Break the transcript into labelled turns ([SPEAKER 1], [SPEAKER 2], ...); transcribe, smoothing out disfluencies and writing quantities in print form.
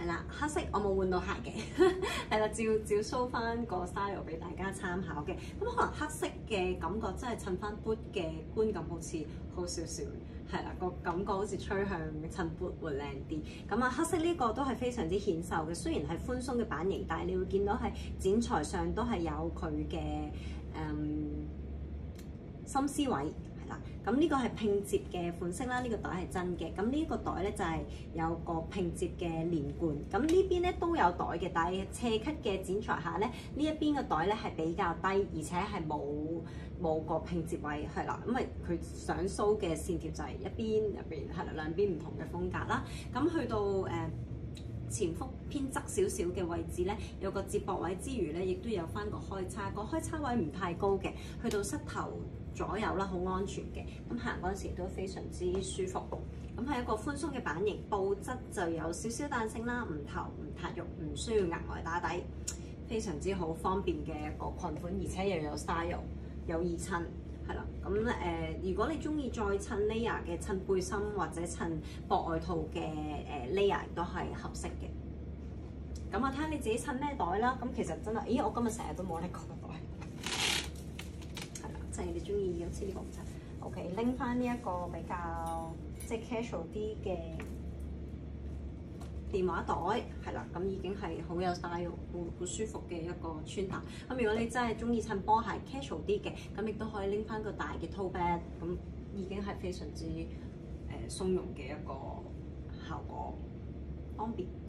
[SPEAKER 1] 係啦，黑色我冇換到鞋嘅，係啦，照 show 翻個 style 俾大家參考嘅。咁可能黑色嘅感覺真係襯翻 boot 嘅觀感好似好少少，係啦，個感覺好似趨向襯 boot 會靚啲。咁啊，黑色呢個都係非常之顯瘦嘅，雖然係寬鬆嘅版型，但係你會見到係剪裁上都係有佢嘅心思位。咁呢個係拼接嘅款式啦，呢個袋係真嘅。咁呢個袋咧就係有個拼接嘅連貫。咁呢邊咧都有袋嘅，但係斜cut嘅剪裁下咧，呢一邊嘅袋咧係比較低，而且係冇個拼接位，係啦。因為佢上鬚嘅線條就係一邊入邊係啦，兩邊唔同嘅風格啦。咁去到前腹偏側少少嘅位置咧，有個接駁位之餘咧，亦都有翻個開叉。個開叉位唔太高嘅，去到膝頭左右啦，好安全嘅。咁行嗰陣時都非常之舒服。咁係一個寬鬆嘅版型，布質就有少少彈性啦，唔頭唔塌肉，唔需要額外打底，非常之好方便嘅一個裙款，而且又有 style， 有易襯。係啦，咁如果你中意再襯 layer 嘅，襯背心或者襯薄外套嘅layer 都係合適嘅。咁啊，睇下你自己襯咩袋啦。咁其實真係，咦，我今日成日都冇拎過個袋。係啦，即係你中意好似呢個唔襯。OK， 拎翻呢一個比較即係 casual 啲嘅電話袋，係啦，咁已經係好有 style， 好舒服嘅一個穿搭。咁如果你真係中意襯波鞋 casual 啲嘅，咁亦都可以拎翻個大嘅 tote bag， 咁已經係非常之鬆容嘅一個效果，方便。